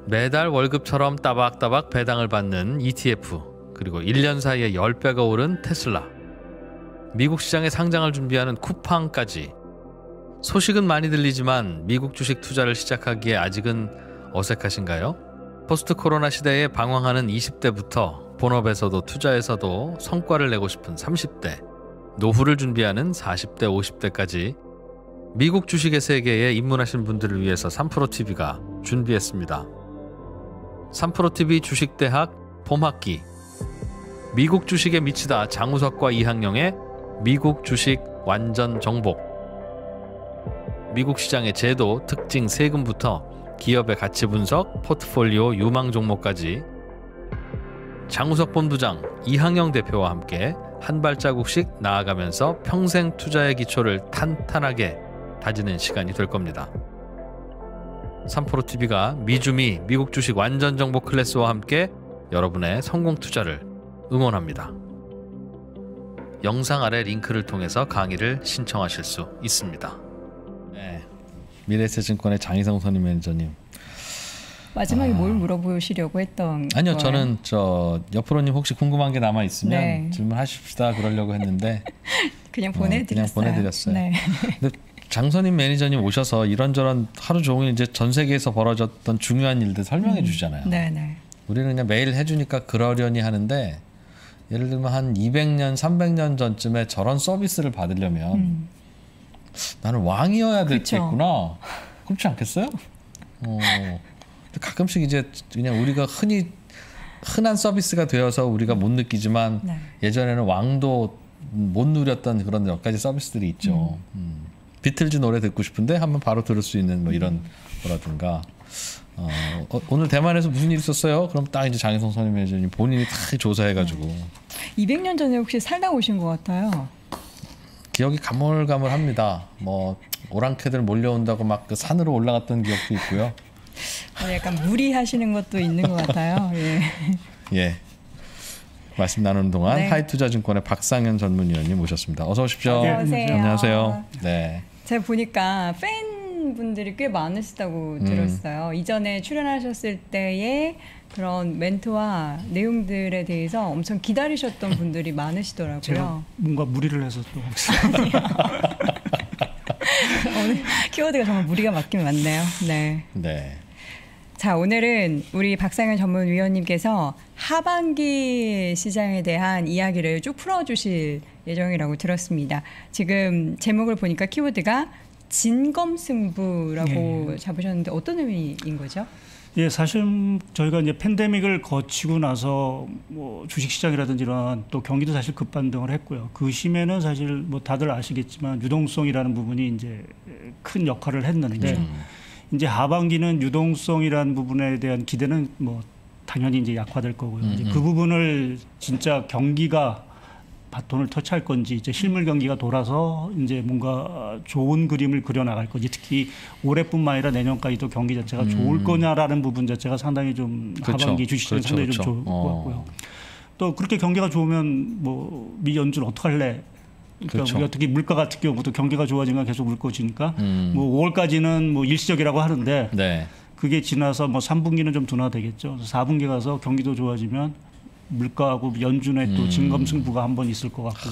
매달 월급처럼 따박따박 배당을 받는 ETF, 그리고 1년 사이에 10배가 오른 테슬라, 미국 시장에 상장을 준비하는 쿠팡까지. 소식은 많이 들리지만 미국 주식 투자를 시작하기에 아직은 어색하신가요? 포스트 코로나 시대에 방황하는 20대부터 본업에서도 투자에서도 성과를 내고 싶은 30대, 노후를 준비하는 40대, 50대까지 미국 주식의 세계에 입문하신 분들을 위해서 3프로TV가 준비했습니다. 3프로TV 주식대학 봄학기, 미국 주식에 미치다 장우석과 이항영의 미국 주식 완전 정복. 미국 시장의 제도, 특징, 세금부터 기업의 가치 분석, 포트폴리오, 유망 종목까지 장우석 본부장, 이항영 대표와 함께 한 발자국씩 나아가면서 평생 투자의 기초를 탄탄하게 다지는 시간이 될 겁니다. 3프로TV가 미주미 미국 주식 완전 정보 클래스와 함께 여러분의 성공 투자를 응원합니다. 영상 아래 링크를 통해서 강의를 신청하실 수 있습니다. 네, 미래에셋증권의 장희성 선임 매니저님. 마지막에 뭘 물어보시려고 했던 아니요, 거예요? 저는 옆프로님 혹시 궁금한 게 남아 있으면 네. 질문하십시다 그러려고 했는데 그냥 보내드렸어요. 그냥 보내드렸어요. 네. 근데 장선임 매니저님 오셔서 이런저런 하루 종일 이제 전 세계에서 벌어졌던 중요한 일들 설명해 주잖아요. 네네. 우리는 그냥 매일 해주니까 그러려니 하는데, 예를 들면 한 200년, 300년 전쯤에 저런 서비스를 받으려면 나는 왕이어야 됐겠구나. 그렇지 않겠어요? 가끔씩 이제 그냥 우리가 흔한 서비스가 되어서 우리가 못 느끼지만 네. 예전에는 왕도 못 누렸던 그런 몇 가지 서비스들이 있죠. 비틀즈 노래 듣고 싶은데 한번 바로 들을 수 있는 뭐 이런 거라든가. 오늘 대만에서 무슨 일 있었어요? 그럼 딱 이제 장혜성 선임 매니저님 본인이 다 조사해가지고. 200년 전에 혹시 살다 오신 것 같아요. 기억이 가물가물합니다. 뭐 오랑캐들 몰려온다고 막 그 산으로 올라갔던 기억도 있고요. 약간 무리하시는 것도 있는 것 같아요. 예. 예. 말씀 나누는 동안 네. 하이투자증권의 박상현 전문위원님 모셨습니다. 어서 오십시오. 어서 오세요. 안녕하세요. 네. 제가 보니까 팬분들이 꽤 많으시다고 들었어요. 이전에 출연하셨을 때의 그런 멘트와 내용들에 대해서 엄청 기다리셨던 분들이 많으시더라고요. 제가 뭔가 무리를 해서 또 오늘 키워드가 정말 무리가 맞긴 맞네요. 네. 네. 자, 오늘은 우리 박상현 전문위원님께서 하반기 시장에 대한 이야기를 쭉 풀어주실 예정이라고 들었습니다. 지금 제목을 보니까 키워드가 진검승부라고 잡으셨는데 어떤 의미인 거죠? 예, 사실 저희가 이제 팬데믹을 거치고 나서 뭐 주식시장이라든지 이런 또 경기도 사실 급반등을 했고요. 그 심에는 사실 뭐 다들 아시겠지만 유동성이라는 부분이 이제 큰 역할을 했는데 이제 하반기는 유동성이라는 부분에 대한 기대는 뭐 당연히 이제 약화될 거고요. 이제 그 부분을 진짜 경기가 바톤을 터치할 건지 이제 실물 경기가 돌아서 이제 뭔가 좋은 그림을 그려나갈 건지, 특히 올해뿐만 아니라 내년까지도 경기 자체가 좋을 거냐라는 부분 자체가 상당히 좀 그렇죠. 하반기 주식시장이 상당히 좀 좋을 것 같고요. 또 그렇게 경기가 좋으면 뭐 미 연준 어떡할래? 그러니까 그렇죠. 우리가 특히 물가 같은 경우도 경기가 좋아지면 계속 물 것이니까 뭐 5월까지는 뭐 일시적이라고 하는데 네. 그게 지나서 뭐 3분기는 좀 둔화되겠죠. 4분기 가서 경기도 좋아지면 물가하고 연준의 또 진검승부가 한번 있을 것 같고요.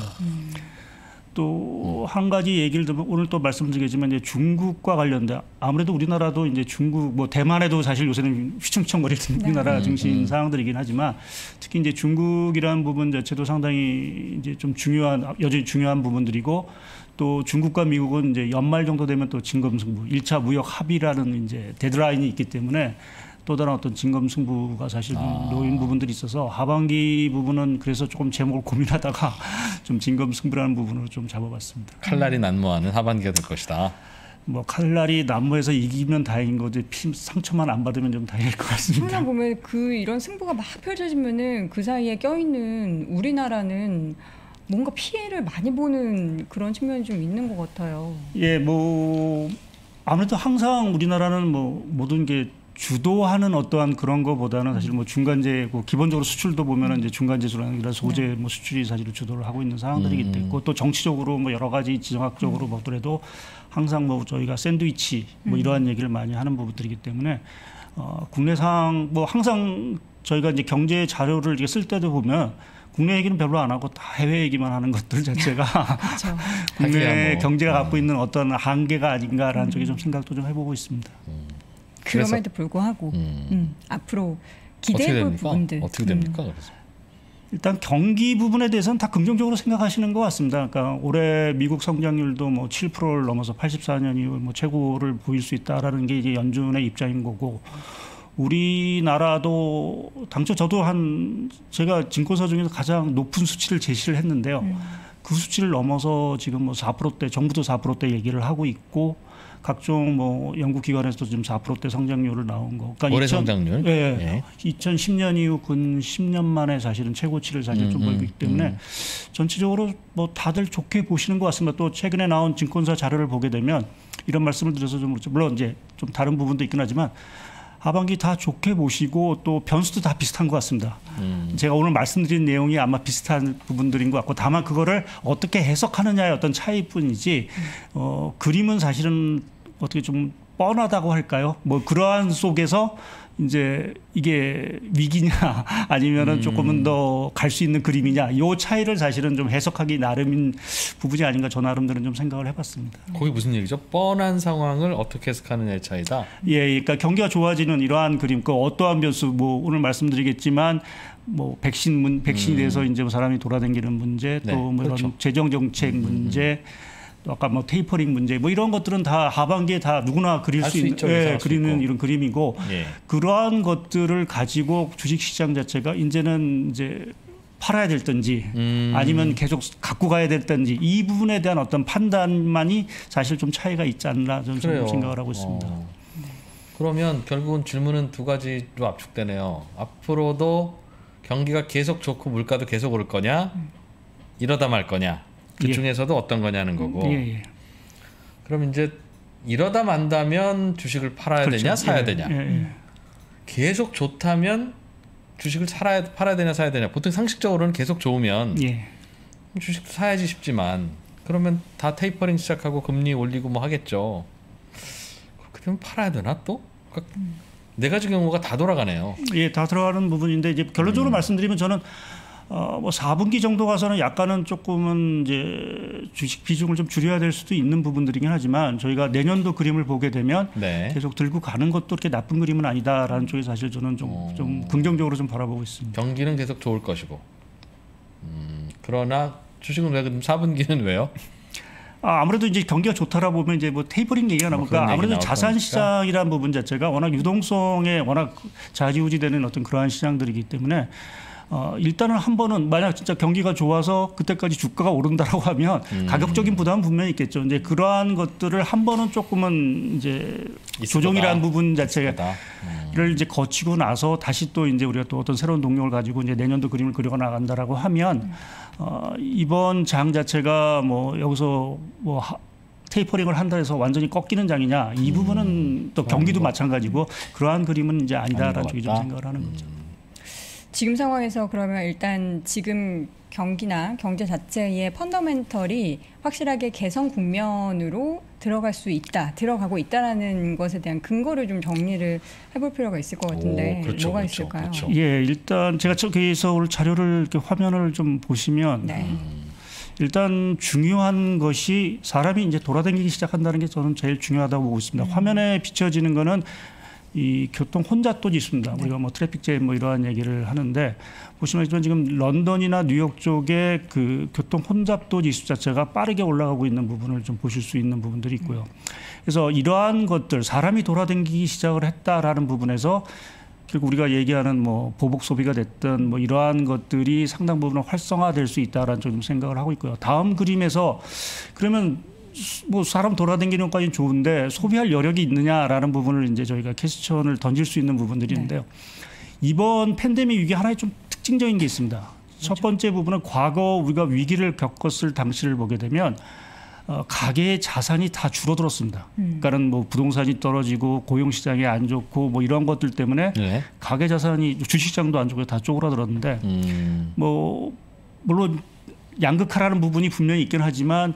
또 한 가지 얘기를 들으면 오늘 또 말씀드리겠지만 이제 중국과 관련된, 아무래도 우리나라도 이제 중국 뭐 대만에도 사실 요새는 휘청휘청거리는 우리나라 증시인 상황들이긴 하지만 특히 이제 중국이라는 부분 자체도 상당히 이제 좀 여전히 중요한 부분들이고, 또 중국과 미국은 이제 연말 정도 되면 또 진검승부 1차 무역 합의라는 이제 데드라인이 있기 때문에 또 다른 어떤 진검승부가 사실 놓인 부분들이 있어서 하반기 부분은 그래서 조금 제목을 고민하다가 좀 진검승부라는 부분으로 좀 잡아봤습니다. 칼날이 난무하는 하반기가 될 것이다. 뭐 칼날이 난무해서 이기면 다행인 거지 상처만 안 받으면 좀 다행일 것 같습니다. 항상 보면 이런 승부가 막 펼쳐지면은 그 사이에 껴있는 우리나라는 뭔가 피해를 많이 보는 그런 측면이 좀 있는 것 같아요. 예, 뭐 아무래도 항상 우리나라는 뭐 모든 게 주도하는 어떠한 그런 거보다는 사실 뭐 중간재고 기본적으로 수출도 보면은 이제 중간재수라는 소재 뭐 수출이 사실 주도를 하고 있는 상황들이기 때문에 또 정치적으로 뭐 여러 가지 지정학적으로 보더라도 항상 뭐 저희가 샌드위치 뭐 이러한 얘기를 많이 하는 부분들이기 때문에 국내상 뭐 항상 저희가 이제 경제 자료를 이렇게 쓸 때도 보면 국내 얘기는 별로 안 하고 다 해외 얘기만 하는 것들 자체가 국내 뭐. 경제가 갖고 있는 어떤 한계가 아닌가라는 쪽에 좀 생각도 좀 해보고 있습니다. 그럼에도 불구하고 앞으로 기대해볼 부분들 어떻게 됩니까? 그래서? 일단 경기 부분에 대해서는 다 긍정적으로 생각하시는 것 같습니다. 그러니까 올해 미국 성장률도 뭐 7%를 넘어서 84년 이후 뭐 최고를 보일 수 있다라는 게 이제 연준의 입장인 거고, 우리나라도 당초 저도 제가 증권사 중에서 가장 높은 수치를 제시를 했는데요. 그 수치를 넘어서 지금 뭐 4%대, 정부도 4%대 얘기를 하고 있고, 각종 뭐 연구 기관에서도 지금 4%대 성장률을 나온 거. 그러니까 올해 성장률? 예. 2010년 이후 근 10년 만에 사실은 최고치를 사실 좀 보이기 때문에 전체적으로 뭐 다들 좋게 보시는 것 같습니다. 또 최근에 나온 증권사 자료를 보게 되면 이런 말씀을 드려서 좀 그렇죠. 물론 이제 좀 다른 부분도 있긴 하지만 하반기 다 좋게 보시고 또 변수도 다 비슷한 것 같습니다. 제가 오늘 말씀드린 내용이 아마 비슷한 부분들인 것 같고, 다만 그거를 어떻게 해석하느냐의 어떤 차이뿐이지 그림은 사실은 어떻게 좀 뻔하다고 할까요? 뭐 그러한 속에서 이제 이게 위기냐 아니면은 조금은 더 갈 수 있는 그림이냐, 이 차이를 사실은 좀 해석하기 나름인 부분이 아닌가 저 나름대로는 좀 생각을 해봤습니다. 거기 무슨 얘기죠? 뻔한 상황을 어떻게 해석하느냐의 차이다. 예, 그러니까 경기가 좋아지는 이러한 그림, 그 어떠한 변수, 뭐 오늘 말씀드리겠지만 뭐 백신에 대해서 이제 뭐 사람이 돌아다니는 문제, 네, 또 뭐 그렇죠. 이런 재정 정책 문제. 또 아까 뭐 테이퍼링 문제 뭐 이런 것들은 다 하반기에 다 누구나 그릴 수 있는 그리는 이런 그림이고, 그러한 것들을 가지고 주식시장 자체가 이제는 이제 팔아야 될든지 아니면 계속 갖고 가야 될든지 이 부분에 대한 어떤 판단만이 사실 좀 차이가 있지 않나 저는 생각을 하고 있습니다. 그러면 결국은 질문은 두 가지로 압축되네요. 앞으로도 경기가 계속 좋고 물가도 계속 오를 거냐, 이러다 말 거냐. 그 중에서도 어떤 거냐는 거고. 그럼 이제 이러다 만다면 주식을 팔아야 되냐 사야 되냐. 계속 좋다면 주식을 팔아야 되냐 사야 되냐. 보통 상식적으로는 계속 좋으면 주식도 사야지 싶지만, 그러면 다 테이퍼링 시작하고 금리 올리고 뭐 하겠죠. 그렇게 되면 팔아야 되나 또? 그러니까 네 가지 경우가 다 돌아가네요. 예, 다 들어가는 부분인데 이제 결론적으로 말씀드리면 저는 뭐 4분기 정도 가서는 약간은 조금은 이제 주식 비중을 좀 줄여야 될 수도 있는 부분들이긴 하지만, 저희가 내년도 그림을 보게 되면 계속 들고 가는 것도 그렇게 나쁜 그림은 아니다라는 쪽에 사실 저는 좀 긍정적으로 좀 바라보고 있습니다. 경기는 계속 좋을 것이고, 그러나 주식은 왜 그럼 4분기는 왜요? 아무래도 이제 경기가 좋다라 보면 이제 뭐 테이퍼링 얘기가 나오니까 아무래도 자산 시장이라는 부분 자체가 워낙 유동성에 워낙 좌지우지되는 어떤 그러한 시장들이기 때문에. 일단은 한 번은 만약 진짜 경기가 좋아서 그때까지 주가가 오른다라고 하면 가격적인 부담은 분명히 있겠죠. 이제 그러한 것들을 한 번은 조금은 이제 조정이라는 부분 자체를 이제 거치고 나서 다시 또 이제 우리가 또 어떤 새로운 동력을 가지고 이제 내년도 그림을 그려 나간다라고 하면 이번 장 자체가 뭐 여기서 뭐 테이퍼링을 한다 해서 완전히 꺾이는 장이냐, 이 부분은 또 경기도 마찬가지고 그러한 그림은 이제 아니다라는 쪽이 좀 생각을 하는 거죠. 지금 상황에서 그러면 일단 지금 경기나 경제 자체의 펀더멘털이 확실하게 개선 국면으로 들어가고 있다라는 것에 대한 근거를 좀 정리를 해볼 필요가 있을 것 같은데 뭐가 있을까요? 예, 일단 제가 저기서 오늘 자료를 이렇게 화면을 좀 보시면 일단 중요한 것이 사람이 이제 돌아다니기 시작한다는 게 저는 제일 중요하다고 보고 있습니다. 화면에 비춰지는 거는 이 교통 혼잡도 지수입니다. 우리가 뭐 트래픽 잼 뭐 이러한 얘기를 하는데, 보시면 지금 런던이나 뉴욕 쪽에 그 교통 혼잡도 지수 자체가 빠르게 올라가고 있는 부분을 좀 보실 수 있는 부분들이 있고요. 그래서 이러한 것들, 사람이 돌아다니기 시작을 했다라는 부분에서 결국 우리가 얘기하는 뭐 보복 소비가 됐든 뭐 이러한 것들이 상당 부분 활성화될 수 있다라는 좀 생각을 하고 있고요. 다음 그림에서 그러면 뭐 사람 돌아다니는 것까지는 좋은데 소비할 여력이 있느냐라는 부분을 이제 저희가 퀘스천을 던질 수 있는 부분들이 있는데요. 이번 팬데믹 위기 하나의 좀 특징적인 게 있습니다. 첫 번째 부분은 과거 우리가 위기를 겪었을 당시를 보게 되면 가계의 자산이 다 줄어들었습니다. 그러니까는 뭐 부동산이 떨어지고 고용 시장이 안 좋고 뭐 이런 것들 때문에 네. 가계 자산이 주식시장도 안 좋고 다 쪼그라들었는데 뭐 물론 양극화라는 부분이 분명히 있긴 하지만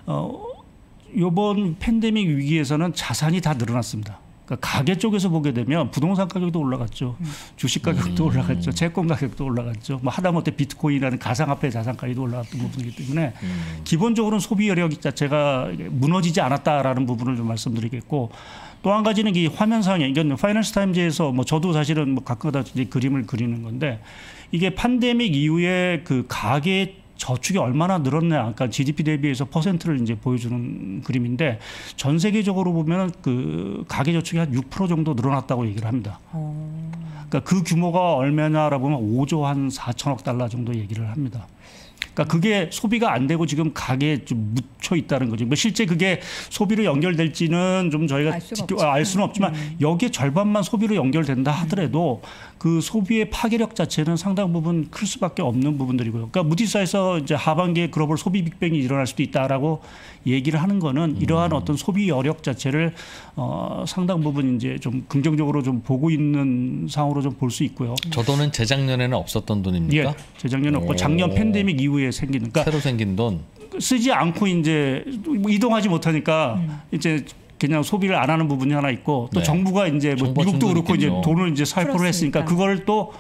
이번 팬데믹 위기에서는 자산이 다 늘어났습니다. 그러니까 가계 쪽에서 보게 되면 부동산 가격도 올라갔죠. 주식 가격도 올라갔죠. 채권 가격도 올라갔죠. 뭐 하다못해 비트코인이라는 가상화폐 자산까지도 올라갔던 부분이기 때문에 기본적으로는 소비 여력 자체가 무너지지 않았다라는 부분을 좀 말씀드리겠고 또 한 가지는 이 화면상에 이건 파이낸스 타임즈에서 뭐 저도 사실은 뭐 가끔가다 이제 그림을 그리는 건데 이게 팬데믹 이후에 그 가계 저축이 얼마나 늘었냐, 그러니까 GDP 대비해서 퍼센트를 이제 보여주는 그림인데 전 세계적으로 보면 그 가계 저축이 한 6% 정도 늘어났다고 얘기를 합니다. 그러니까 그 규모가 얼마냐라고 보면 5조 한 4천억 달러 정도 얘기를 합니다. 그러니까 그게 소비가 안 되고 지금 가계에 좀 묻혀 있다는 거죠. 뭐 실제 그게 소비로 연결될지는 좀 저희가 알 수는 없지만 여기에 절반만 소비로 연결된다 하더라도 그 소비의 파괴력 자체는 상당 부분 클 수밖에 없는 부분들이고요. 그러니까 무디사에서 이제 하반기에 글로벌 소비 빅뱅이 일어날 수도 있다라고 얘기를 하는 거는 이러한 어떤 소비 여력 자체를 상당 부분 이제 좀 긍정적으로 좀 보고 있는 상황으로 좀 볼 수 있고요. 저 돈은 재작년에는 없었던 돈입니까? 예, 재작년에 없고 작년 팬데믹 이후에 생긴 그러니까 새로 생긴 돈. 쓰지 않고 이제 이동하지 못하니까 이제 그냥 소비를 안 하는 부분이 하나 있고 또 네. 정부가 이제 뭐 미국도 그렇고 이제 돈을 이제 살포를 했으니까 그걸 또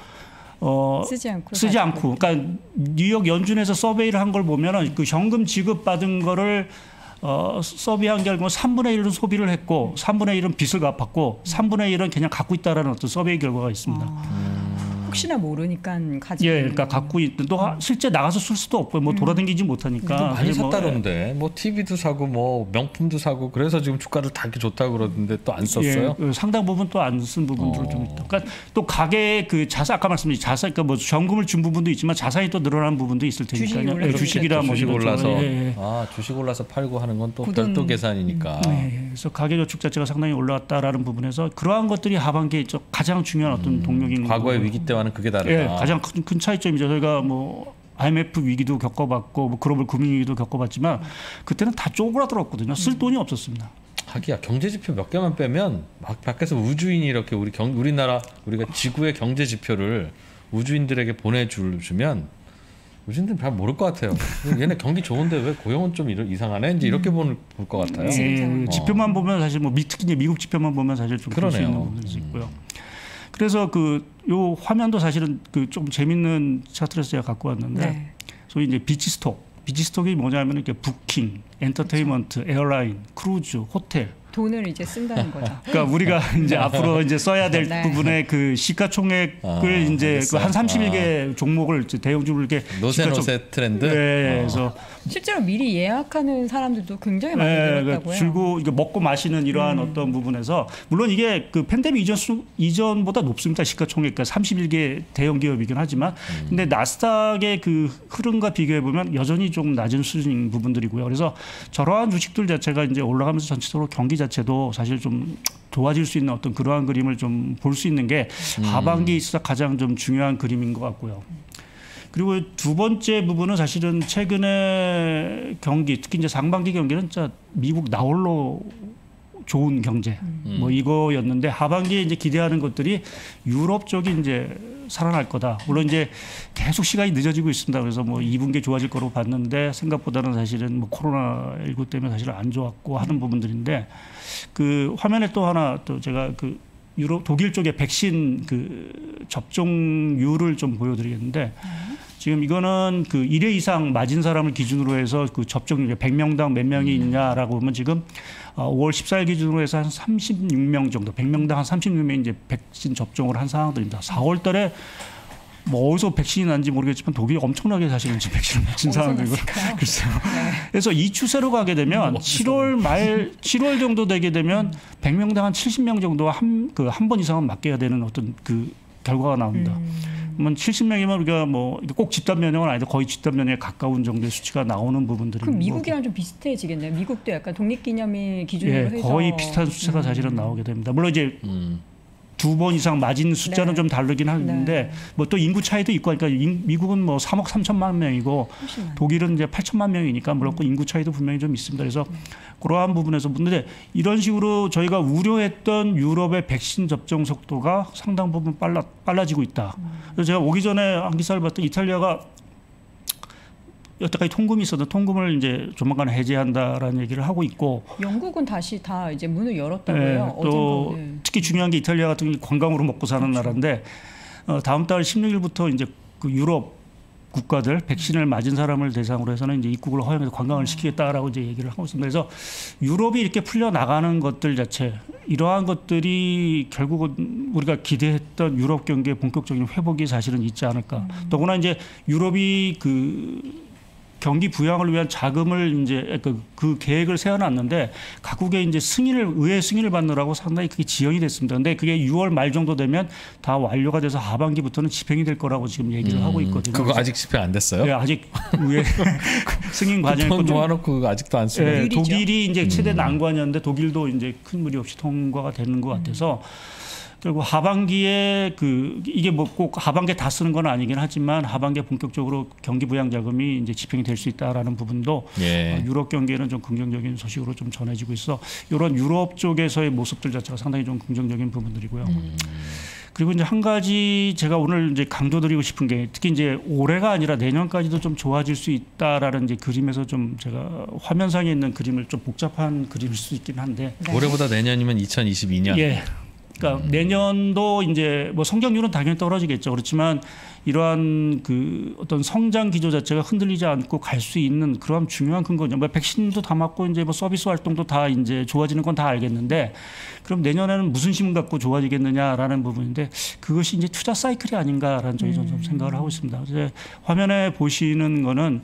쓰지 않고 그러니까 뉴욕 연준에서 서베이를 한 걸 보면은 그 현금 지급 받은 거를 서비한 결과 3분의 1은 소비를 했고 3분의 1은 빚을 갚았고 3분의 1은 그냥 갖고 있다라는 어떤 서베이 결과가 있습니다. 혹시나 모르니까 가지고 예, 그러니까 갖고 있던 또 실제 나가서 쓸 수도 없고 뭐 돌아다니지 못하니까 많이 샀다던데 뭐 TV도 사고 뭐 명품도 사고 그래서 지금 주가를 다 이렇게 좋다고 그러던데 또 안 썼어요? 예, 상당 부분 또 안 쓴 부분들 좀 있다. 그러니까 또 가계 그 자산 아까 말씀드린 자산 그러니까 뭐 현금을 준 부분도 있지만 자산이 또 늘어난 부분도 있을 테니까요. 주식이 주식이라 주식 뭐 올라서 예. 주식 올라서 팔고 하는 건 또 별도 계산이니까. 예, 그래서 가계 저축 자체가 상당히 올라왔다라는 부분에서 그러한 것들이 하반기에 가장 중요한 어떤 동력인 과거의 위기 때와는 그게 다르다. 예, 가장 큰 차이점이죠. 저희가 뭐 IMF 위기도 겪어봤고 뭐 글로벌 금융 위기도 겪어봤지만 그때는 다 쪼그라들었거든요. 쓸 돈이 없었습니다. 하기야 경제 지표 몇 개만 빼면 막 밖에서 우주인이 이렇게 우리나라 우리가 지구의 경제 지표를 우주인들에게 보내주면 우주인들은 잘 모를 것 같아요. 얘네 경기 좋은데 왜 고용은 좀 이상하네? 이제 이렇게 볼 것 같아요. 예, 지표만 보면 사실 뭐 특히 이제 미국 지표만 보면 사실 좀 그럴 수 있는 부분이 있고요. 그래서 요 화면도 사실은 그 좀 재밌는 차트에서 제가 갖고 왔는데 소위 이제 비치스톡이 뭐냐면 이렇게 부킹, 엔터테인먼트, 에어라인, 크루즈, 호텔 돈을 이제 쓴다는 거죠. 그러니까 우리가 이제 앞으로 이제 써야 될 부분의 그 시가총액을 이제 그 한 31개 종목을 이제 대형주를 이렇게 노세 트렌드. 네, 그래서 실제로 미리 예약하는 사람들도 굉장히 많이 늘었다고요. 줄고 이거 먹고 마시는 이러한 어떤 부분에서 물론 이게 그 팬데믹 이전보다 높습니다. 시가총액 그러니까 31개 대형 기업이긴 하지만 근데 나스닥의 그 흐름과 비교해 보면 여전히 좀 낮은 수준인 부분들이고요. 그래서 저러한 주식들 자체가 이제 올라가면서 전체적으로 경기 자체도 사실 좀 도와줄 수 있는 어떤 그러한 그림을 좀 볼 수 있는 게 하반기에 있어서 가장 좀 중요한 그림인 것 같고요. 그리고 두 번째 부분은 사실은 최근에 경기 특히 이제 상반기 경기는 진짜 미국 나홀로 좋은 경제 뭐 이거였는데 하반기에 이제 기대하는 것들이 유럽 쪽이 이제 살아날 거다. 물론 이제 계속 시간이 늦어지고 있습니다. 그래서 뭐 2분기 좋아질 거로 봤는데 생각보다는 사실은 뭐 코로나19 때문에 사실 안 좋았고 하는 부분들인데 그 화면에 또 하나 또 제가 그 독일 쪽의 백신 그 접종률을 좀 보여드리겠는데 지금 이거는 그 1회 이상 맞은 사람을 기준으로 해서 그 접종률 100명당 몇 명이 있냐라고 보면 지금 5월 14일 기준으로 해서 한 36명 정도 100명당 한 36명이 이제 백신 접종을 한 상황들입니다. 4월 달에 뭐 어디서 백신이 난지 모르겠지만 독일이 엄청나게 사실은 지금 백신을 맞은 상황이고 글쎄요. 그래서 이 추세로 가게 되면 7월 정도 되게 되면 100명당 한 70명 정도 한 번 이상은 맞게 되는 어떤 그 결과가 나옵니다. 그러면 70명이면 우리가 뭐 꼭 집단 면역은 아니고 거의 집단 면역에 가까운 정도의 수치가 나오는 부분들이. 그럼 미국이랑 좀 비슷해지겠네요. 미국도 약간 독립기념일 기준으로 해서 거의 비슷한 수치가 사실은 나오게 됩니다. 물론 이제 2번 이상 맞은 숫자는 네. 좀 다르긴 하는데 네. 뭐 또 인구 차이도 있고 그러니까 미국은 뭐 3억 3천만 명이고 독일은 이제 8천만 명이니까 물론 인구 차이도 분명히 좀 있습니다. 그래서 그러한 부분에서 근데 이런 식으로 저희가 우려했던 유럽의 백신 접종 속도가 상당 부분 빨라지고 있다. 그래서 제가 오기 전에 한 기사를 봤더니 이탈리아가 여태까지 통금이 있었던 통금을 이제 조만간 해제한다라는 얘기를 하고 있고 영국은 다시 다 이제 문을 열었다고 해요. 또 어젠가. 특히 중요한 게 이탈리아 같은 경우 관광으로 먹고 사는 나라인데 다음 달 16일부터 이제 그 유럽 국가들 백신을 맞은 사람을 대상으로 해서는 이제 입국을 허용해서 관광을 시키겠다라고 이제 얘기를 하고 있습니다. 그래서 유럽이 이렇게 풀려 나가는 것들 자체 이러한 것들이 결국은 우리가 기대했던 유럽 경기의 본격적인 회복이 사실은 있지 않을까. 더구나 이제 유럽이 그 경기 부양을 위한 자금을 이제 그 계획을 세워놨는데 각국의 이제 의회 승인을 받느라고 상당히 그게 지연이 됐습니다. 근데 그게 6월 말 정도 되면 다 완료가 돼서 하반기부터는 집행이 될 거라고 지금 얘기를 하고 있거든요. 그거 아직 집행 안 됐어요? 네, 아직 의회 승인 과정이 돈 모아놓고 그거 아직도 안 쓰고. 네, 독일이 이제 최대 난관이었는데 독일도 이제 큰 무리 없이 통과가 되는 것 같아서. 결국 하반기에 이게 뭐 꼭 하반기에 다 쓰는 건 아니긴 하지만 하반기에 본격적으로 경기 부양 자금이 이제 집행이 될 수 있다라는 부분도 유럽 경기에는 좀 긍정적인 소식으로 좀 전해지고 있어. 이런 유럽 쪽에서의 모습들 자체가 상당히 좀 긍정적인 부분들이고요. 그리고 이제 한 가지 제가 오늘 이제 강조드리고 싶은 게 특히 이제 올해가 아니라 내년까지도 좀 좋아질 수 있다라는 이제 그림에서 좀 제가 화면상에 있는 그림을 좀 복잡한 그림일 수 있긴 한데 올해보다 내년이면 2022년. 예. 그러니까 내년도 이제 뭐 성장률은 당연히 떨어지겠죠. 그렇지만 이러한 그 어떤 성장 기조 자체가 흔들리지 않고 갈 수 있는 그런 중요한 근거죠. 뭐 백신도 다 맞고 이제 뭐 서비스 활동도 다 이제 좋아지는 건 다 알겠는데 그럼 내년에는 무슨 힘 갖고 좋아지겠느냐라는 부분인데 그것이 이제 투자 사이클이 아닌가라는 저희 좀 생각을 하고 있습니다. 이제 화면에 보시는 거는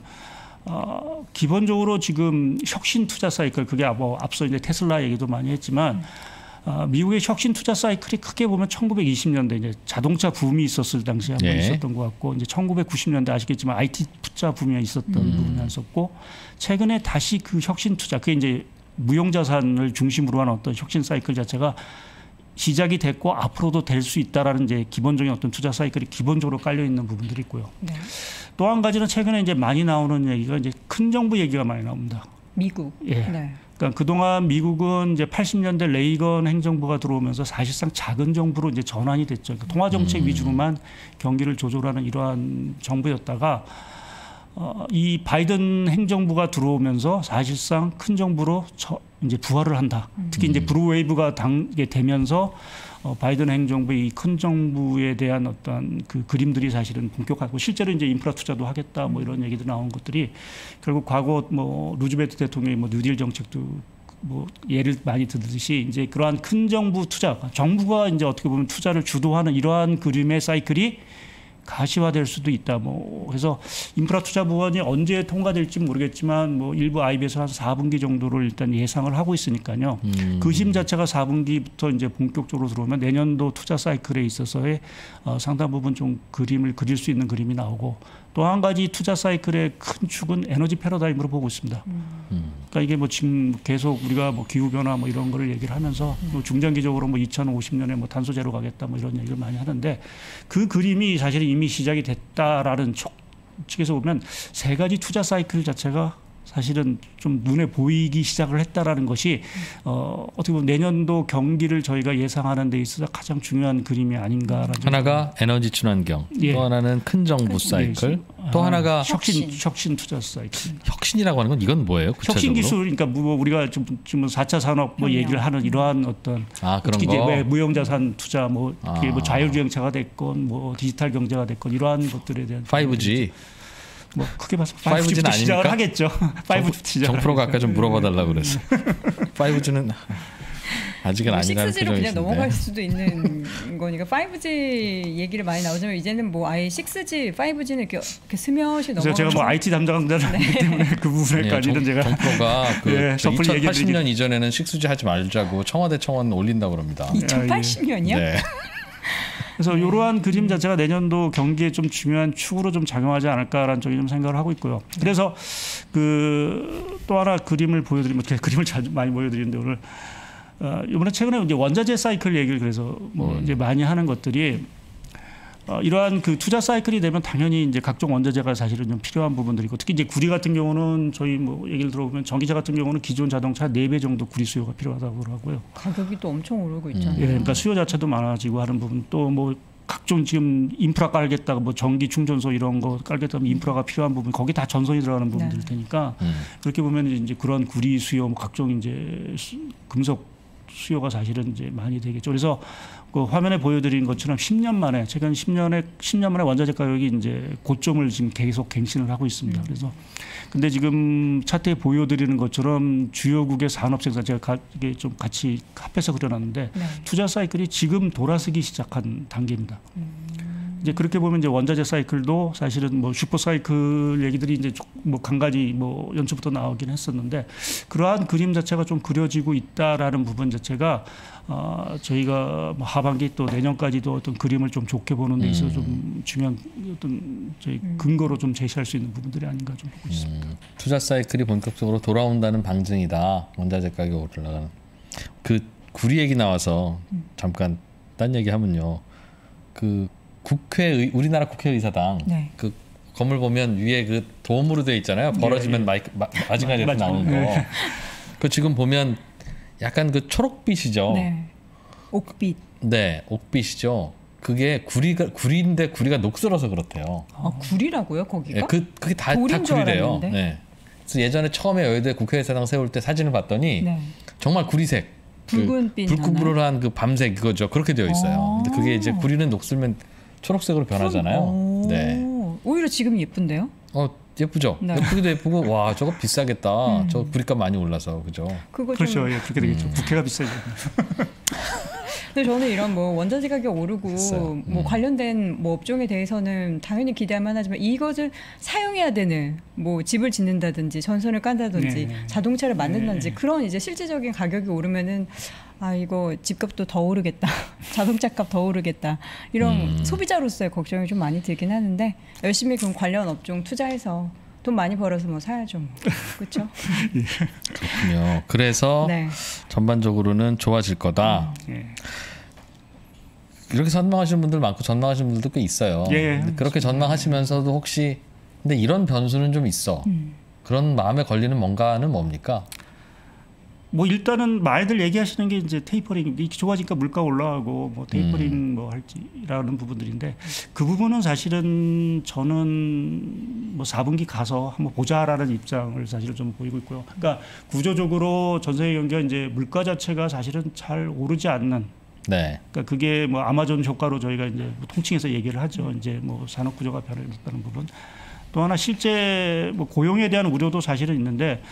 기본적으로 지금 혁신 투자 사이클 그게 뭐 앞서 이제 테슬라 얘기도 많이 했지만 미국의 혁신 투자 사이클이 크게 보면 1920년대 이제 자동차 붐이 있었을 당시에 한번 있었던 것 같고 이제 1990년대 아시겠지만 IT 투자 붐이 있었던 부분이 있었고 최근에 다시 그 혁신 투자 그게 이제 무형자산을 중심으로 한 어떤 혁신 사이클 자체가 시작이 됐고 앞으로도 될 수 있다라는 이제 기본적인 어떤 투자 사이클이 기본적으로 깔려 있는 부분들이 있고요. 네. 또 한 가지는 최근에 이제 많이 나오는 얘기가 이제 큰 정부 얘기가 많이 나옵니다. 미국. 예. 네. 그러니까 그동안 미국은 이제 80년대 레이건 행정부가 들어오면서 사실상 작은 정부로 이제 전환이 됐죠. 그러니까 통화 정책 위주로만 경기를 조절하는 이러한 정부였다가 이 바이든 행정부가 들어오면서 사실상 큰 정부로 이제 부활을 한다. 특히 이제 브루웨이브가 되면서 바이든 행정부의 이 큰 정부에 대한 어떤 그 그림들이 사실은 본격화하고 실제로 이제 인프라 투자도 하겠다 뭐 이런 얘기도 나온 것들이 결국 과거 뭐 루즈벨트 대통령의 뭐 뉴딜 정책도 뭐 예를 많이 들듯이 이제 그러한 큰 정부 투자 정부가 이제 어떻게 보면 투자를 주도하는 이러한 그림의 사이클이 가시화될 수도 있다. 뭐 그래서 인프라 투자 부분이 언제 통과될지 모르겠지만 뭐 일부 IB에서 한 4분기 정도를 일단 예상을 하고 있으니까요. 그 심 자체가 4분기부터 이제 본격적으로 들어오면 내년도 투자 사이클에 있어서의 상당 부분 좀 그림을 그릴 수 있는 그림이 나오고 또 한 가지 투자 사이클의 큰 축은 에너지 패러다임으로 보고 있습니다. 그러니까 이게 뭐 지금 계속 우리가 뭐 기후 변화 뭐 이런 거를 얘기를 하면서 뭐 중장기적으로 뭐 2050년에 뭐 탄소 제로 가겠다 뭐 이런 얘기를 많이 하는데 그 그림이 사실 이미 시작이 됐다라는 측에서 보면 세 가지 투자 사이클 자체가 사실은 좀 눈에 보이기 시작을 했다라는 것이 어떻게 보면 내년도 경기를 저희가 예상하는 데 있어서 가장 중요한 그림이 아닌가라는 하나가 에너지 친환경, 또 하나는 큰 정부 사이클, 또 하나가 혁신 투자 사이클. 혁신이라고 하는 건 이건 뭐예요? 구체적으로? 혁신 기술 그러니까 뭐 우리가 지금 4차 산업 뭐 얘기를 하는 이러한 어떤 그런 특히 거. 이제 무형자산 투자 뭐 그게 뭐 자율주행차가 됐건 뭐 디지털 경제가 됐건 이러한 것들에 대한 5G 뭐 크게 봐서 5G는 5G부터 시작을 아닙니까? 하겠죠. 5G 시작. 정프로가 아까 좀 물어봐달라고 그랬어. 5G는 아직은 아니라는 6G로 그냥 표정이신데. 넘어갈 수도 있는 거니까 5G 얘기를 많이 나오지만 이제는 뭐 아예 6G, 5G는 이렇게 스며시 그래서 넘어가는. 제가 뭐 IT 담당자이기 때문에 그 부분에까지는 제가 정프로가 그 섣불리 2080년 이전에는 6G 하지 말자고 청와대 청원 올린다고 그럽니다. 2080년이요? 네. 그래서 이러한 그림 자체가 내년도 경기에 좀 중요한 축으로 좀 작용하지 않을까라는 쪽에 좀 생각을 하고 있고요. 그래서 그 또 하나 그림을 보여드리면 그림을 많이 보여드리는데 오늘 이번에 최근에 이제 원자재 사이클 얘기를 그래서 뭐 이제 많이 하는 것들이 이러한 그 투자 사이클이 되면 당연히 이제 각종 원자재가 사실은 좀 필요한 부분들이고 특히 이제 구리 같은 경우는 저희 뭐 얘기를 들어보면 전기차 같은 경우는 기존 자동차 4배 정도 구리 수요가 필요하다고 그러고요. 가격이 또 엄청 오르고 있잖아요. 예, 그러니까 수요 자체도 많아지고 하는 부분 또 뭐 각종 지금 인프라 깔겠다가 뭐 전기 충전소 이런 거 깔겠다면 인프라가 필요한 부분 거기 다 전선이 들어가는 부분들일 테니까 그렇게 보면 이제 그런 구리 수요 뭐 각종 이제 금속 수요가 사실은 이제 많이 되겠죠. 그래서 그 화면에 보여드린 것처럼 10년 만에 최근 10년 만에 원자재 가격이 이제 고점을 지금 계속 갱신을 하고 있습니다. 그래서 근데 지금 차트에 보여드리는 것처럼 주요국의 산업 생산 제가 이게 좀 같이 합해서 그려놨는데 네. 투자 사이클이 지금 돌아서기 시작한 단계입니다. 이제 그렇게 보면 이제 원자재 사이클도 사실은 뭐 슈퍼 사이클 얘기들이 이제 뭐 간간히 뭐 연초부터 나오긴 했었는데 그러한 그림 자체가 좀 그려지고 있다라는 부분 자체가 저희가 뭐 하반기 또 내년까지도 어떤 그림을 좀 좋게 보는 데 있어서 좀 중요한 어떤 저희 근거로 좀 제시할 수 있는 부분들이 아닌가 좀 보고 있습니다. 투자 사이클이 본격적으로 돌아온다는 방증이다. 원자재 가격 올라가는. 그 구리 얘기 나와서 잠깐 딴 얘기 하면요. 그 우리나라 국회의사당 네. 그 건물 보면 위에 그 돔으로 되어 있잖아요. 벌어지면 마징가에서 나오는 거. 그 지금 보면 약간 그 초록빛이죠. 네. 옥빛. 네, 옥빛이죠. 그게 구리인데 구리가 녹슬어서 그렇대요. 구리라고요, 거기가? 네, 그게 다 돌인 줄 구리래요. 알았는데. 네. 그래서 예전에 처음에 여의도에 국회의사당 세울 때 사진을 봤더니 네. 정말 구리색, 붉은빛 불구불한 그 밤색 그거죠. 그렇게 되어 있어요. 근데 그게 이제 구리는 녹슬면 초록색으로 변하잖아요. 네. 오히려 지금 예쁜데요? 예쁘죠. 네. 예쁘기도 예쁘고 와 저거 비싸겠다. 저 구리값 많이 올라서 그죠. 그렇죠. 예, 그렇게 되겠죠. 국회가 비싸죠. 근데 저는 이런 뭐 원자재 가격 오르고 됐어요. 뭐 관련된 뭐 업종에 대해서는 당연히 기대할 만하지만 이것을 사용해야 되는 뭐 집을 짓는다든지 전선을 깐다든지 네. 자동차를 만든다든지 네. 그런 이제 실질적인 가격이 오르면은 이거 집값도 더 오르겠다. 자동차값 더 오르겠다. 이런 소비자로서의 걱정이 좀 많이 들긴 하는데 열심히 그럼 관련 업종 투자해서 돈 많이 벌어서 뭐 사야죠. 뭐. 그렇죠? 그렇군요. 그래서 네. 전반적으로는 좋아질 거다. 이렇게 전망하시는 분들 많고 전망하시는 분들도 꽤 있어요. 근데 그렇게 전망하시면서도 혹시 근데 이런 변수는 좀 있어. 그런 마음에 걸리는 뭔가는 뭡니까? 뭐 일단은 많이들 얘기하시는 게 이제 테이퍼링 이렇게 좋아지니까 물가 올라가고 뭐 테이퍼링 뭐 할지라는 부분들인데 그 부분은 사실은 저는 뭐 4분기 가서 한번 보자라는 입장을 사실은 좀 보이고 있고요. 그러니까 구조적으로 전 세계 경기가 이제 물가 자체가 사실은 잘 오르지 않는. 네. 그러니까 그게 뭐 아마존 효과로 저희가 이제 뭐 통칭해서 얘기를 하죠. 이제 뭐 산업 구조가 변했다는 부분. 또 하나 실제 뭐 고용에 대한 우려도 사실은 있는데.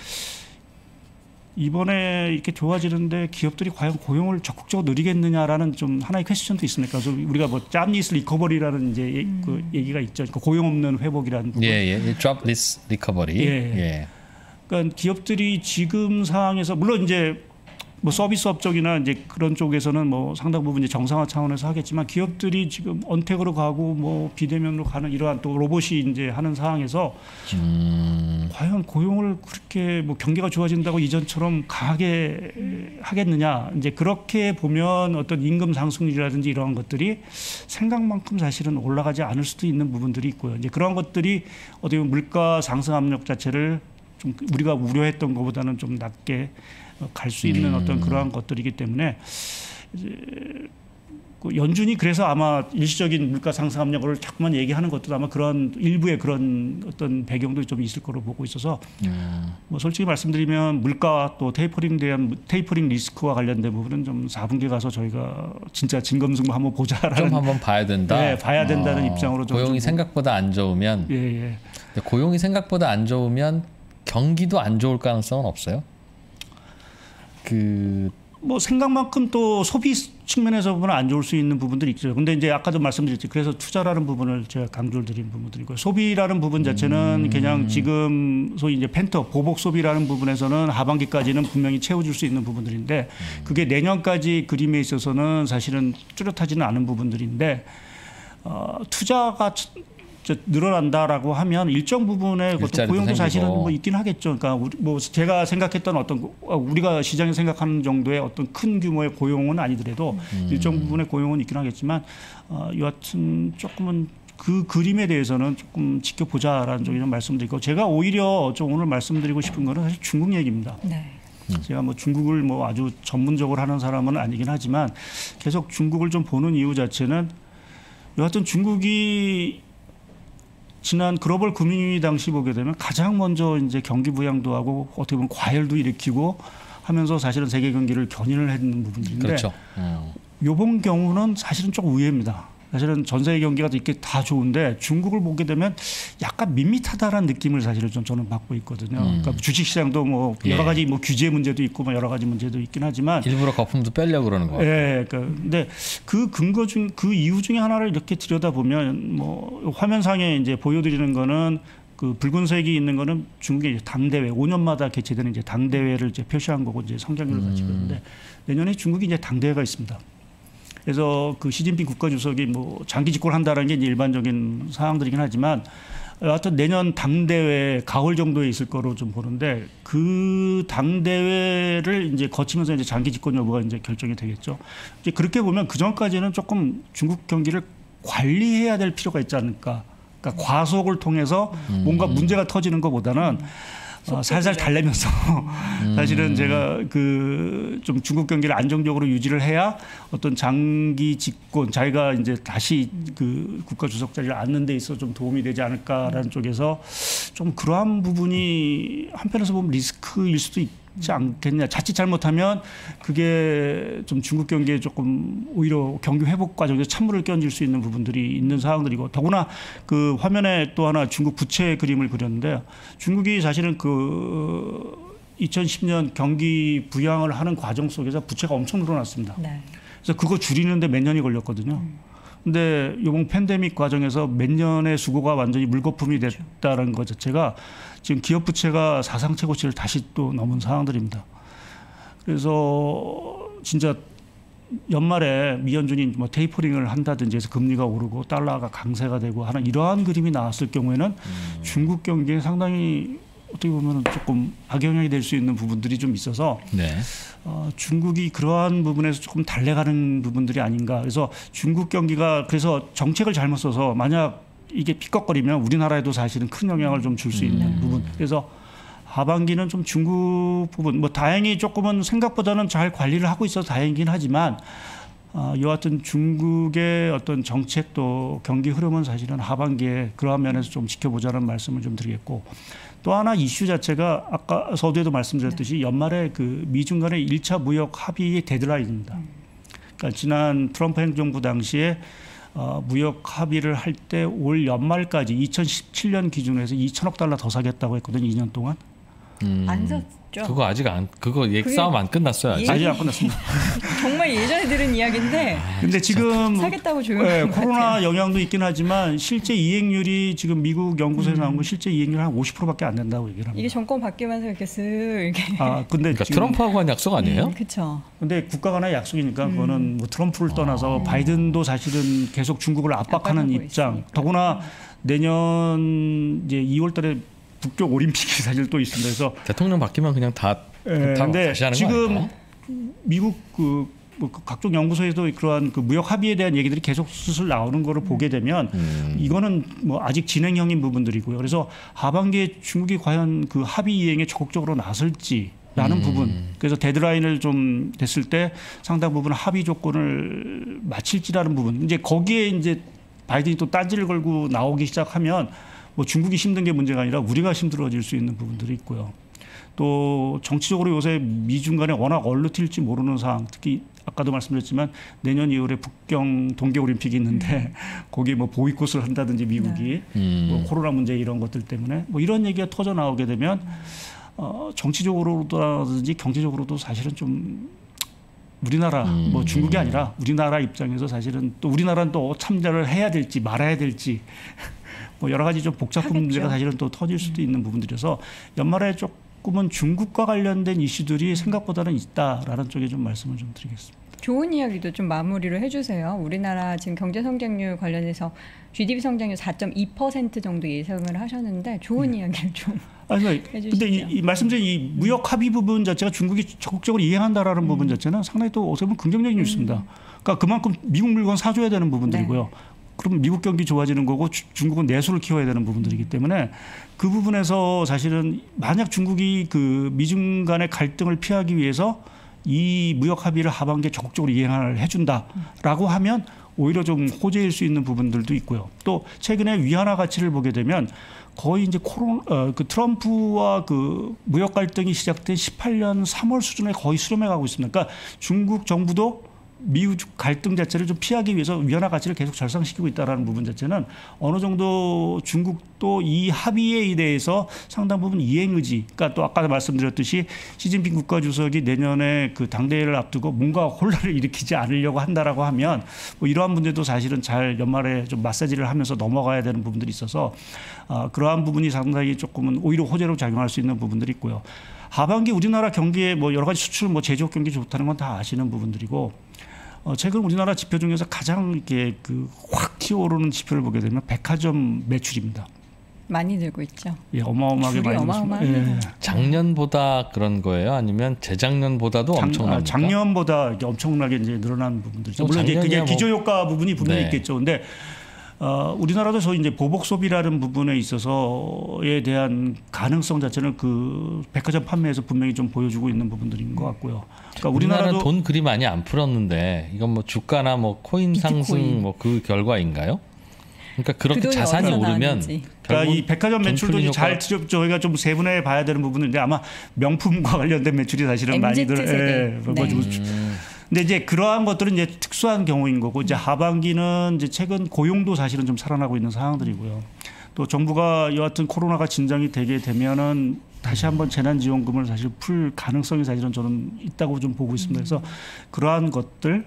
이번에 이렇게 좋아지는데 기업들이 과연 고용을 적극적으로 늘리겠느냐라는 좀 하나의 퀘스천도 있습니다. 그래서 우리가 뭐 잡리스 리커버리라는 이제 그 얘기가 있죠. 그러니까 고용 없는 회복이라는 부분. jobless recovery. 그러니까 기업들이 지금 상황에서 물론 이제 뭐 서비스 업종이나 이제 그런 쪽에서는 뭐 상당 부분 이제 정상화 차원에서 하겠지만 기업들이 지금 언택으로 가고 뭐 비대면으로 가는 이러한 또 로봇이 이제 하는 상황에서 과연 고용을 그렇게 뭐 경기가 좋아진다고 이전처럼 강하게 하겠느냐 이제 그렇게 보면 어떤 임금 상승률이라든지 이러한 것들이 생각만큼 사실은 올라가지 않을 수도 있는 부분들이 있고요. 이제 그런 것들이 어떻게 보면 물가 상승 압력 자체를 좀 우리가 우려했던 것보다는 좀 낮게 갈 수 있는 어떤 그러한 것들이기 때문에 이제 연준이 그래서 아마 일시적인 물가 상승 압력을 자꾸만 얘기하는 것도 아마 그런 일부의 그런 어떤 배경도 좀 있을 거로 보고 있어서 뭐 솔직히 말씀드리면 물가 또 테이퍼링 리스크와 관련된 부분은 좀 4분기 가서 저희가 진짜 진검승부 한번 보자라는 좀 한번 봐야 된다. 네, 봐야 된다는 입장으로 좀 고용이 생각보다 안 좋으면 고용이 생각보다 안 좋으면 경기도 안 좋을 가능성은 없어요? 뭐 생각만큼 또 소비 측면에서 보면 안 좋을 수 있는 부분들이 있죠. 근데 이제 아까도 말씀드렸지. 그래서 투자라는 부분을 제가 강조를 드린 부분들이고요. 소비라는 부분 자체는 그냥 지금 소위 이제 펜트업 보복 소비라는 부분에서는 하반기까지는 분명히 채워줄 수 있는 부분들인데 그게 내년까지 그림에 있어서는 사실은 뚜렷하지는 않은 부분들인데 투자가 늘어난다라고 하면 일정 부분의 어떤 고용도 사실은 뭐 있긴 하겠죠. 그러니까 뭐 제가 생각했던 어떤 우리가 시장에 생각하는 정도의 어떤 큰 규모의 고용은 아니더라도 일정 부분의 고용은 있긴 하겠지만 여하튼 조금은 그 그림에 대해서는 조금 지켜보자라는 쪽에 좀 말씀드리고 제가 오히려 좀 오늘 말씀드리고 싶은 거는 사실 중국 얘기입니다. 네. 제가 뭐 중국을 뭐 아주 전문적으로 하는 사람은 아니긴 하지만 계속 중국을 좀 보는 이유 자체는 여하튼 중국이 지난 글로벌 금융위기 당시 보게 되면 가장 먼저 이제 경기 부양도 하고 어떻게 보면 과열도 일으키고 하면서 사실은 세계 경기를 견인을 했는 부분인데 그렇죠. 이번 경우는 사실은 조금 의외입니다. 사실은 전 세계 경기가 이렇게 다 좋은데 중국을 보게 되면 약간 밋밋하다라는 느낌을 사실은 좀 저는 받고 있거든요. 그러니까 주식시장도 뭐 여러 가지 뭐 규제 문제도 있고 뭐 여러 가지 문제도 있긴 하지만 일부러 거품도 빼려고 그러는 거 같아요. 예, 근데 그 근거 중 그 이유 중에 하나를 이렇게 들여다 보면 뭐 화면상에 이제 보여드리는 거는 그 붉은색이 있는 거는 중국의 이제 당대회 5년마다 개최되는 이제 당대회를 이제 표시한 거고 이제 성장률을 가지고 있는데 내년에 중국이 이제 당대회가 있습니다. 그래서 그 시진핑 국가주석이 뭐 장기 집권을 한다는 게 이제 일반적인 사항들이긴 하지만 하여튼 내년 당대회 가을 정도에 있을 거로 좀 보는데 그 당대회를 이제 거치면서 이제 장기 집권 여부가 이제 결정이 되겠죠. 이제 그렇게 보면 그 전까지는 조금 중국 경기를 관리해야 될 필요가 있지 않을까. 그러니까 과속을 통해서 뭔가 문제가 터지는 것보다는 살살 달래면서 사실은 제가 그 좀 중국 경기를 안정적으로 유지를 해야 어떤 장기 집권 자기가 이제 다시 그 국가 주석 자리를 앉는 데 있어 좀 도움이 되지 않을까라는 쪽에서 좀 그러한 부분이 한편에서 보면 리스크일 수도 있지 않겠냐. 자칫 잘못하면 그게 좀 중국 경기에 조금 오히려 경기 회복 과정에서 찬물을 끼얹을 수 있는 부분들이 있는 상황들이고 더구나 그 화면에 또 하나 중국 부채 그림을 그렸는데 중국이 사실은 그 2010년 경기 부양을 하는 과정 속에서 부채가 엄청 늘어났습니다. 네. 그래서 그거 줄이는데 몇 년이 걸렸거든요. 근데 이번 팬데믹 과정에서 몇 년의 수고가 완전히 물거품이 됐다는 것 자체가 지금 기업 부채가 사상 최고치를 다시 또 넘은 상황들입니다. 그래서 진짜 연말에 미연준이 뭐 테이퍼링을 한다든지 해서 금리가 오르고 달러가 강세가 되고 하는 이러한 그림이 나왔을 경우에는 중국 경기에 상당히 어떻게 보면 조금 악영향이 될 수 있는 부분들이 좀 있어서 네. 중국이 그러한 부분에서 조금 달래가는 부분들이 아닌가. 그래서 중국 경기가 그래서 정책을 잘못 써서 만약 이게 삐걱거리면 우리나라에도 사실은 큰 영향을 좀 줄 수 있는 부분. 그래서 하반기는 좀 중국 부분 뭐 다행히 조금은 생각보다는 잘 관리를 하고 있어서 다행이긴 하지만 여하튼 중국의 어떤 정책도 경기 흐름은 사실은 하반기에 그러한 면에서 좀 지켜보자는 말씀을 좀 드리겠고 또 하나 이슈 자체가 아까 서두에도 말씀드렸듯이 연말에 그 미중 간의 1차 무역 합의의 데드라인입니다. 그러니까 지난 트럼프 행정부 당시에 무역 합의를 할 때 올 연말까지 2017년 기준으로 해서 2천억 달러 더 사겠다고 했거든요. 2년 동안. 안 샀죠. 그거 아직 그거 싸움 안 끝났어요. 아직 안 끝났습니다. 정말 예전에 들은 이야기인데. 근데 지금 사겠다고 조용한 코로나 영향도 있긴 하지만 실제 이행률이 지금 미국 연구소에서 나온 거 실제 이행률 한 50%밖에 안 된다고 얘기를 합니다. 이게 정권 바뀌면서 이렇게 쓱 이렇게. 근데 그러니까 트럼프하고 한 약속 아니에요? 그렇죠. 근데 국가 간의 약속이니까 그거는 뭐 트럼프를 떠나서 바이든도 사실은 계속 중국을 압박하는 입장. 있으니까. 더구나 내년 이제 2월달에 북경 올림픽이 사실 또 있습니다. 그래서 대통령 바뀌면 그냥 다 다시 하는 지금 거 미국 그 각종 연구소에도 그러한 그 무역 합의에 대한 얘기들이 계속 슬슬 나오는 거를 보게 되면 이거는 뭐 아직 진행형인 부분들이고요. 그래서 하반기에 중국이 과연 그 합의 이행에 적극적으로 나설지라는 부분. 그래서 데드라인을 좀 됐을 때 상당 부분 합의 조건을 마칠지라는 부분. 이제 거기에 이제 바이든이 또 딴지를 걸고 나오기 시작하면 뭐 중국이 힘든 게 문제가 아니라 우리가 힘들어질 수 있는 부분들이 있고요. 또 정치적으로 요새 미중 간에 워낙 얼루튈지 모르는 상황, 특히 아까도 말씀드렸지만 내년 2월에 북경 동계올림픽이 있는데 거기에 뭐 보이콧을 한다든지 미국이 뭐 코로나 문제 이런 것들 때문에 뭐 이런 얘기가 터져 나오게 되면 정치적으로라든지 경제적으로도 사실은 좀 우리나라 뭐 중국이 아니라 우리나라 입장에서 사실은 또 우리나라는 또 참여를 해야 될지 말아야 될지 뭐 여러 가지 좀 복잡한 문제가 사실은 또 터질 수도 있는 부분들이어서 연말에 조금은 중국과 관련된 이슈들이 생각보다는 있다라는 쪽에 좀 말씀을 좀 드리겠습니다. 좋은 이야기도 좀 마무리를 해주세요. 우리나라 지금 경제 성장률 관련해서 GDP 성장률 4.2% 정도 예상을 하셨는데 좋은 이야기를 좀 해주시죠. 근데 이 말씀드린 이 무역 합의 부분 자체가 중국이 적극적으로 이행한다라는 부분 자체는 상당히 또 어떻게 보면 긍정적인 뉴스입니다. 그러니까 그만큼 미국 물건 사줘야 되는 부분들이고요. 네. 그럼 미국 경기 좋아지는 거고 중국은 내수를 키워야 되는 부분들이기 때문에 그 부분에서 사실은 만약 중국이 그 미중 간의 갈등을 피하기 위해서 이 무역 합의를 하반기에 적극적으로 이행을 해준다라고 하면 오히려 좀 호재일 수 있는 부분들도 있고요. 또 최근에 위안화 가치를 보게 되면 거의 이제 그 트럼프와 그 무역 갈등이 시작된 18년 3월 수준에 거의 수렴해 가고 있습니다. 그러니까 중국 정부도 미국 갈등 자체를 좀 피하기 위해서 위안화 가치를 계속 절상시키고 있다는 부분 자체는 어느 정도 중국도 이 합의에 대해서 상당 부분 이행 의지, 그러니까 또 아까 말씀드렸듯이 시진핑 국가주석이 내년에 그 당대회를 앞두고 뭔가 혼란을 일으키지 않으려고 한다라고 하면 뭐 이러한 문제도 사실은 잘 연말에 좀 마사지를 하면서 넘어가야 되는 부분들이 있어서 그러한 부분이 상당히 조금은 오히려 호재로 작용할 수 있는 부분들이 있고요. 하반기 우리나라 경기에 뭐 여러 가지 수출 뭐 제조업 경기 좋다는 건 다 아시는 부분들이고 최근 우리나라 지표 중에서 가장 이렇게 그 확 튀어오르는 지표를 보게 되면 백화점 매출입니다. 많이 늘고 있죠. 예, 어마어마하게 많이 늘고 예. 작년보다 그런 거예요? 아니면 재작년보다도 엄청납니까? 작년보다 이게 엄청나게 이제 늘어난 부분들이죠. 물론 이제 그게 기저효과 부분이 분명히 있겠죠. 근데 우리나라도 소위 이제 보복 소비라는 부분에 있어서에 대한 가능성 자체는 그 백화점 판매에서 분명히 좀 보여주고 있는 부분들인 것 같고요. 그러니까 우리나라는 돈 그리 많이 안 풀었는데 이건 뭐 주가나 뭐 코인 비트코인. 상승 뭐 그 결과인가요? 그러니까 그렇게 자산이 오르면 그러니까 이 백화점 매출도 잘 저희가 좀 세분화해 봐야 되는 부분인데 아마 명품과 관련된 매출이 사실은 많이들 근데 이제 그러한 것들은 이제 특수한 경우인 거고 이제 하반기는 이제 최근 고용도 사실은 좀 살아나고 있는 상황들이고요. 또 정부가 여하튼 코로나가 진정이 되게 되면은 다시 한번 재난지원금을 사실 풀 가능성이 사실은 저는 있다고 좀 보고 있습니다. 그래서 그러한 것들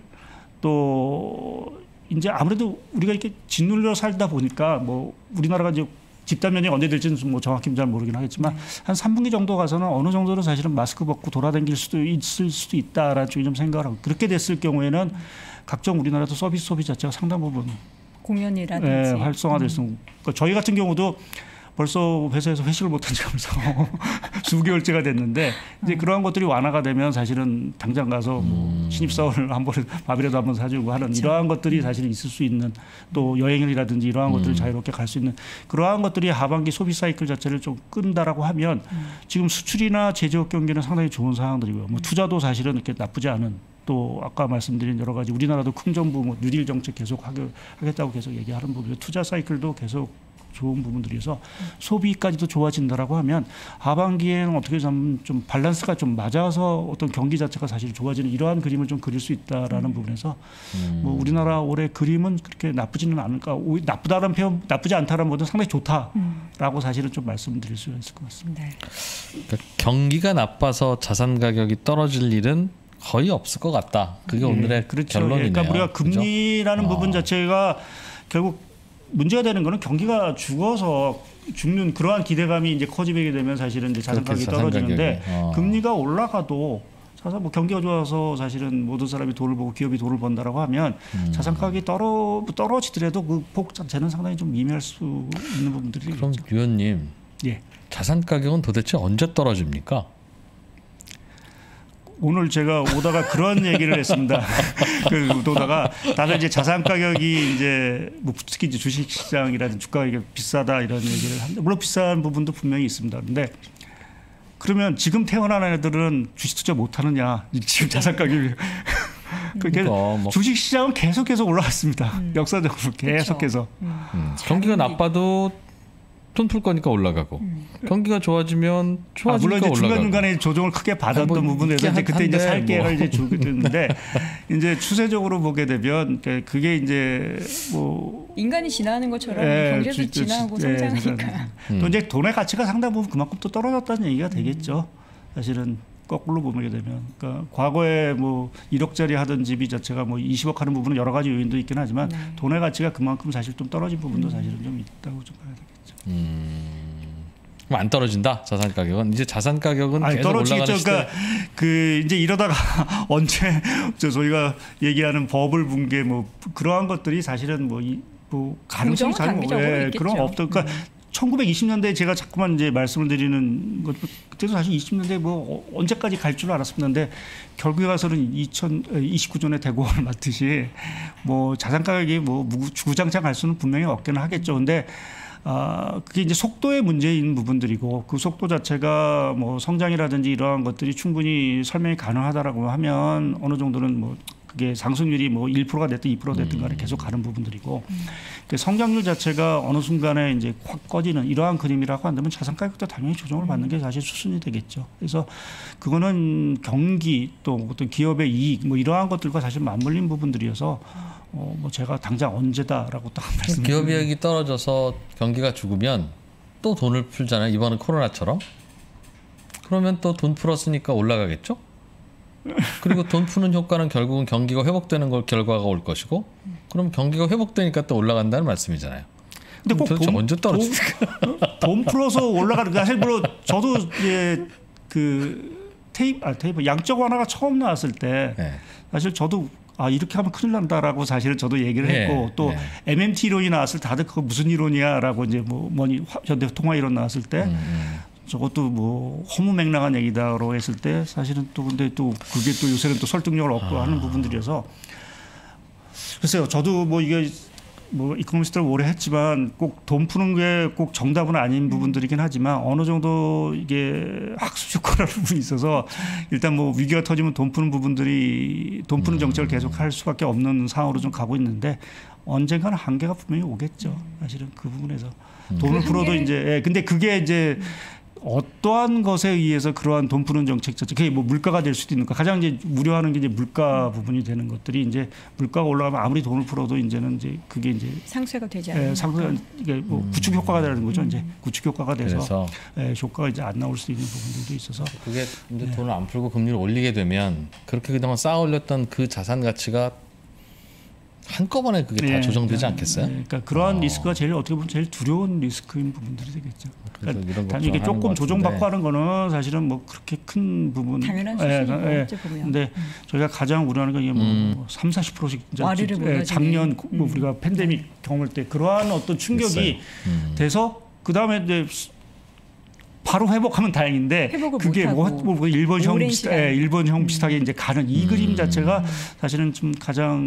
또 이제 아무래도 우리가 이렇게 짓눌려 살다 보니까 뭐 우리나라가 이제 집단 면역이 언제 될지는 뭐 정확히 잘 모르긴 하겠지만 한 3분기 정도 가서는 어느 정도는 사실은 마스크 벗고 돌아다닐 수도 있을 수도 있다라는 쪽이 좀 생각을 하고 그렇게 됐을 경우에는 각종 우리나라도 서비스 소비 자체가 상당 부분 공연이라든지 활성화될 수 그러니까 저희 같은 경우도 벌써 회사에서 회식을 못한 지 벌써 수개월째가 됐는데 이제 그러한 것들이 완화가 되면 사실은 당장 가서 뭐 신입사원을 한 번에 밥이라도 한번 사주고 하는 그렇죠. 이러한 것들이 사실 있을 수 있는 또 여행이라든지 이러한 것들을 자유롭게 갈 수 있는 그러한 것들이 하반기 소비 사이클 자체를 좀 끈다라고 하면 지금 수출이나 제조업 경기는 상당히 좋은 상황들이고요. 뭐 투자도 사실은 이렇게 나쁘지 않은 또 아까 말씀드린 여러 가지 우리나라도 큰 정부 뭐 뉴딜 정책 계속 하겠다고 계속 얘기하는 부분이죠. 투자 사이클도 계속 좋은 부분들이어서 소비까지도 좋아진다라고 하면 하반기에는 어떻게 좀 밸런스가 좀 맞아서 어떤 경기 자체가 사실 좋아지는 이러한 그림을 좀 그릴 수 있다라는 부분에서 뭐 우리나라 올해 그림은 그렇게 나쁘지는 않을까 나쁘다는 표현 나쁘지 않다는 것보다 상당히 좋다라고 사실은 좀 말씀드릴 수 있을 것 같습니다. 네. 그러니까 경기가 나빠서 자산 가격이 떨어질 일은 거의 없을 것 같다. 그게 오늘의 그렇죠. 결론이네요. 그러니까 우리가 금리라는 부분 자체가 결국 문제가 되는 거는 경기가 죽어서 죽는 그러한 기대감이 이제 커지게 되면 사실은 이제 자산 가격이 떨어지는데 금리가 올라가도 자산 뭐 경기가 좋아서 사실은 모든 사람이 돈을 벌고 기업이 돈을 번다라고 하면 자산 가격이 떨어지더라도 그 폭 자체는 상당히 좀 미미할 수 있는 부분들이 그럼 있죠. 위원님, 자산 가격은 도대체 언제 떨어집니까? 오늘 제가 오다가 그런 얘기를 했습니다. 오다가 다들 이제 자산 가격이 이제 뭐 특히 이제 주식 시장이라든지 주가 가격이 비싸다 이런 얘기를 하는데 물론 비싼 부분도 분명히 있습니다. 근데 그러면 지금 태어난 애들은 주식 투자 못 하느냐? 지금 자산 가격이 그러니까 주식 시장은 계속해서 올라갔습니다. 역사적으로 계속해서. 경기가 나빠도 돈 풀 거니까 올라가고 경기가 좋아지면 좋아지니까 물론 이제 올라가고 중간중간에 조정을 크게 받았던 부분에서 이제 그때 이제 살 기회를 이제 주게 됐는데 이제 추세적으로 보게 되면 그게 이제 뭐 인간이 진화하는 것처럼 경제도 진화하고 성장하니까 또 이제 돈의 가치가 상당 부분 그만큼 또 떨어졌다는 얘기가 되겠죠. 사실은 거꾸로 보게 되면 그러니까 과거에 뭐 1억짜리 하던 집이 자체가 뭐 20억 하는 부분은 여러 가지 요인도 있긴 하지만 돈의 가치가 그만큼 사실 좀 떨어진 부분도 사실은 좀 있다고 좀 봐야 되겠죠. 그럼 안 떨어진다. 자산 가격은 이제 자산 가격은 계속 떨어지겠죠. 올라가는 시대. 그러니까 이제 이러다가 언제 저희가 얘기하는 버블 붕괴 뭐 그러한 것들이 사실은 뭐 가능성이 잘 그런 없다. 그러니까 1920년대에 제가 자꾸만 이제 말씀을 드리는 것 그때도 사실 20년대 뭐 언제까지 갈 줄 알았었는데 결국에 가서는 2029년에 대공을 맞듯이 뭐 자산 가격이 뭐 주구장창 갈 수는 분명히 없기는 하겠죠. 근데 그게 이제 속도의 문제인 부분들이고 그 속도 자체가 뭐 성장이라든지 이러한 것들이 충분히 설명이 가능하다라고 하면 어느 정도는 뭐 그게 상승률이 뭐 1%가 됐든 2% 됐든 간에 계속 가는 부분들이고 그 성장률 자체가 어느 순간에 이제 확 꺼지는 이러한 그림이라고 한다면 자산 가격도 당연히 조정을 받는 게 사실 수순이 되겠죠. 그래서 그거는 경기 또 어떤 기업의 이익 뭐 이러한 것들과 사실 맞물린 부분들이어서 뭐 제가 당장 언제다라고 딱 말씀드립니다. 기업이익이 떨어져서 경기가 죽으면 또 돈을 풀잖아요. 이번은 코로나처럼. 그러면 또 돈 풀었으니까 올라가겠죠. 그리고 돈 푸는 효과는 결국은 경기가 회복되는 걸 결과가 올 것이고, 그럼 경기가 회복되니까 또 올라간다는 말씀이잖아요. 근데 꼭 언제 떨어질까? 돈 풀어서 올라가는 사실 물론 저도 이제 그 테이프 양적 완화가 처음 나왔을 때 사실 저도 이렇게 하면 큰일 난다라고 사실은 저도 얘기를 했고 또 MMT 이론이 나왔을 때 다들 그거 무슨 이론이야라고 이제 뭐니 현대 통화 이론 나왔을 때 저것도 뭐 허무맹랑한 얘기다라고 했을 때 사실은 또 근데 또 그게 또 요새는 또 설득력을 얻고 하는 부분들이어서 글쎄요. 저도 뭐 이게 뭐 이코노미스트를 오래 했지만 꼭 돈 푸는 게 꼭 정답은 아닌 부분들이긴 하지만 어느 정도 이게 학습 효과라는 부분이 있어서 일단 뭐 위기가 터지면 돈 푸는 부분들이 돈 푸는 정책을 계속 할 수밖에 없는 상황으로 좀 가고 있는데 언젠가는 한계가 분명히 오겠죠. 사실은 그 부분에서 돈을 풀어도 이제 근데 그게 이제 어떠한 것에 의해서 그러한 돈 푸는 정책 자체, 그게 뭐 물가가 될 수도 있는 거. 가장 이제 우려하는 게 이제 물가 부분이 되는 것들이 이제 물가가 올라가면 아무리 돈을 풀어도 이제는 이제 그게 이제 상쇄가 되지 않는. 상쇄 이게 뭐 구축 효과가 되는 거죠. 이제 구축 효과가 돼서 효과가 이제 안 나올 수 있는 부분들도 있어서. 그게 근데 돈을 안 풀고 금리를 올리게 되면 그렇게 그동안 쌓아 올렸던 그 자산 가치가 한꺼번에 그게 다 조정되지 않겠어요? 그러니까 그러한 리스크가 제일 어떻게 보면 제일 두려운 리스크인 부분들이 되겠죠. 그러니까 단지 이게 조금 조정받고 하는 거는 사실은 뭐 그렇게 큰 부분 당연한 수준이죠. 근데 저희가 가장 우려하는 건 이게 뭐 30~40%씩 작년 뭐 우리가 팬데믹 겪을 때 그러한 어떤 충격이 돼서 그 다음에 이제 바로 회복하면 다행인데 그게 뭐 일본형 비슷하게 이제 가는 이 그림 자체가 사실은 좀 가장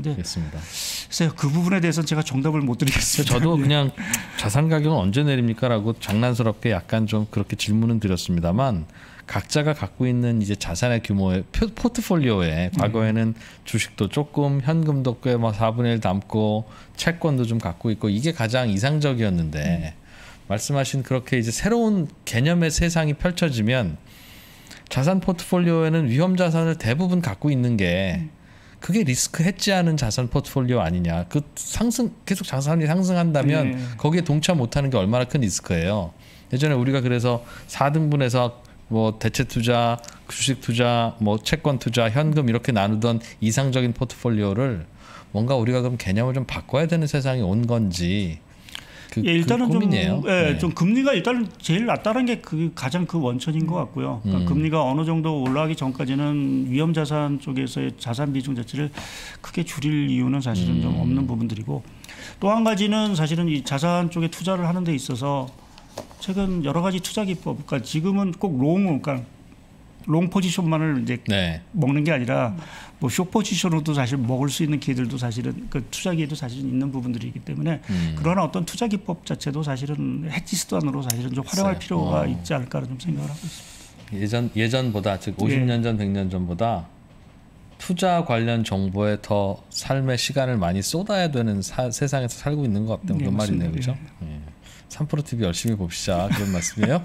글쎄요 그 부분에 대해서는 제가 정답을 못 드리겠습니다. 저도 그냥 자산 가격은 언제 내립니까라고 장난스럽게 약간 좀 그렇게 질문은 드렸습니다만 각자가 갖고 있는 이제 자산의 규모의 포트폴리오에 과거에는 주식도 조금 현금도 꽤 막 4분의 1 담고 채권도 좀 갖고 있고 이게 가장 이상적이었는데. 말씀하신 그렇게 이제 새로운 개념의 세상이 펼쳐지면 자산 포트폴리오에는 위험 자산을 대부분 갖고 있는 게 그게 리스크 해지하는 자산 포트폴리오 아니냐. 그 계속 자산이 상승한다면 거기에 동참 못하는 게 얼마나 큰 리스크예요. 예전에 우리가 그래서 4등분해서 뭐 대체 투자, 주식 투자, 뭐 채권 투자, 현금 이렇게 나누던 이상적인 포트폴리오를 뭔가 우리가 그럼 개념을 좀 바꿔야 되는 세상이 온 건지. 일단은 좀 금리가 일단은 제일 낮다는 게 그 가장 그 원천인 것 같고요. 그러니까 금리가 어느 정도 올라가기 전까지는 위험 자산 쪽에서의 자산 비중 자체를 크게 줄일 이유는 사실은 좀 없는 부분들이고 또 한 가지는 사실은 이 자산 쪽에 투자를 하는 데 있어서 최근 여러 가지 투자 기법, 그러니까 지금은 꼭 그러니까 롱 포지션만을 이제 먹는 게 아니라 뭐 숏 포지션으로도 사실 먹을 수 있는 기회들도 사실은 그 투자 기회도 사실은 있는 부분들이기 때문에 그러나 어떤 투자 기법 자체도 사실은 해지 수단으로 사실은 좀 활용할 필요가 있지 않을까 좀 생각을 하고 있습니다. 예전보다 즉 50년 전 100년 전보다 투자 관련 정보에 더 삶의 시간을 많이 쏟아야 되는 세상에서 살고 있는 것 같다는 그런 말이네요, 그렇죠? 3프로 TV 열심히 봅시다. 그런 말씀이에요?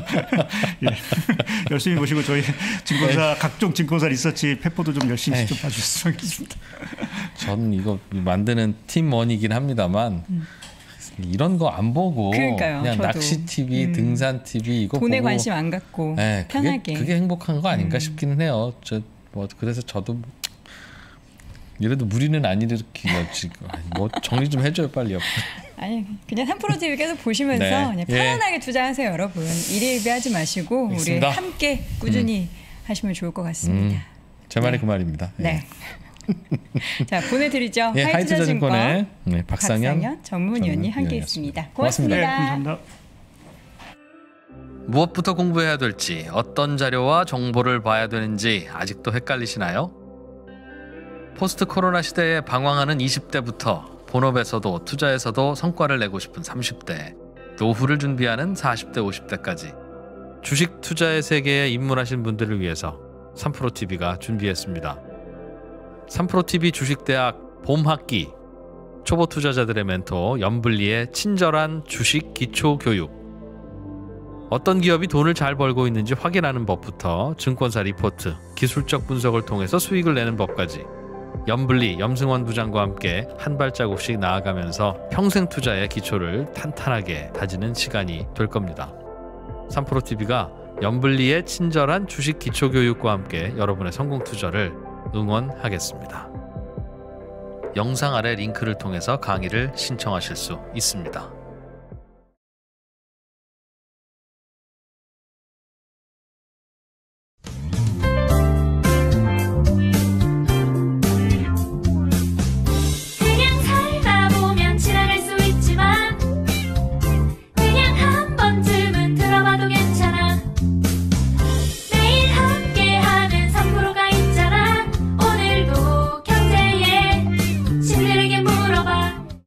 열심히 보시고 저희 증권사 각종 증권사 리서치 페퍼도 좀 열심히 좀 봐주셨으면 좋겠습니다. 저는 이거 만드는 팀원이긴 합니다만 이런 거 안 보고 그냥 저도. 낚시 TV, 등산 TV 이거 돈에 보고 관심 안 갖고 편하게 그게 행복한 거 아닌가 싶기는 해요. 그래서 저도 이래도 무리는 안 일으키려 지금. 뭐 정리 좀 해줘요 빨리요. 아니 그냥 3프로TV 계속 보시면서 네. 그냥 편안하게 투자하세요 여러분. 일희일비하지 마시고 알겠습니다. 우리 함께 꾸준히 하시면 좋을 것 같습니다. 제 말이 그 말입니다. 네. 자 보내드리죠. 예, 하이투자증권 하이투자증권의 네, 박상현 전문위원님 함께했습니다. 고맙습니다. 네, 감사합니다. 무엇부터 공부해야 될지, 어떤 자료와 정보를 봐야 되는지 아직도 헷갈리시나요? 포스트 코로나 시대에 방황하는 20대부터 본업에서도 투자에서도 성과를 내고 싶은 30대, 노후를 준비하는 40대, 50대까지 주식 투자의 세계에 입문하신 분들을 위해서 3프로TV가 준비했습니다. 3프로TV 주식대학 봄학기, 초보 투자자들의 멘토 염블리의 친절한 주식 기초 교육. 어떤 기업이 돈을 잘 벌고 있는지 확인하는 법부터 증권사 리포트, 기술적 분석을 통해서 수익을 내는 법까지 염블리, 염승원 부장과 함께 한 발자국씩 나아가면서 평생 투자의 기초를 탄탄하게 다지는 시간이 될 겁니다. 3프로TV가 염블리의 친절한 주식 기초 교육과 함께 여러분의 성공 투자를 응원하겠습니다. 영상 아래 링크를 통해서 강의를 신청하실 수 있습니다.